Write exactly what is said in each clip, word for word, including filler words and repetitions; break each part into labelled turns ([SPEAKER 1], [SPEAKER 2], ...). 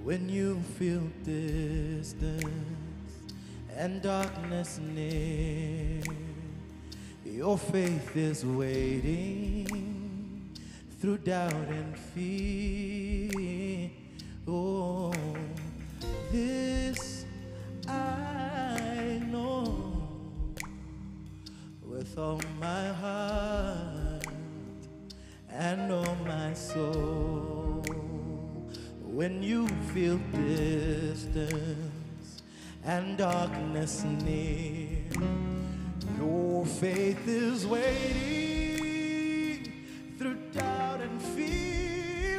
[SPEAKER 1] When you feel distance and darkness near, your faith is waiting through doubt and fear. Oh, this I know with all my heart and all my soul. When you feel distance and darkness near, your faith is waiting through doubt and fear.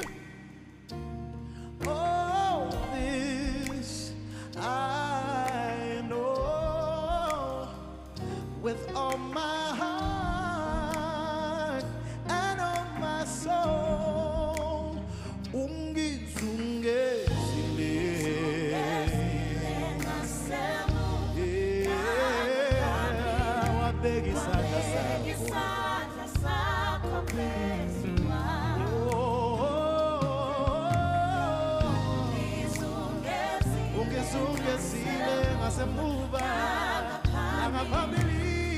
[SPEAKER 1] Oh, this I know with all my heart and all my soul. Ungizungezile, yeah, wabeki isandla sakho. Ungizungezile ngasemuva nangaphambili.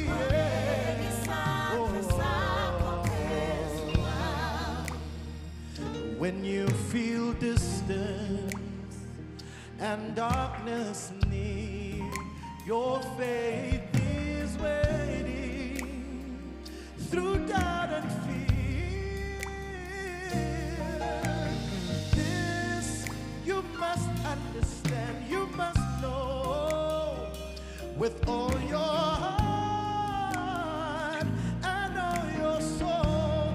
[SPEAKER 1] When you feel distance and darkness near, your faith is waiting through doubt and fear. This you must understand, you must know with all your heart and all your soul.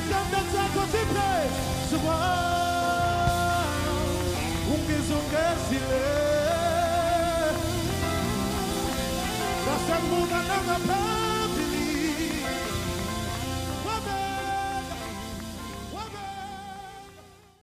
[SPEAKER 1] izandla zakho ziphezulu ungizungezile ngasembuka nangaphambili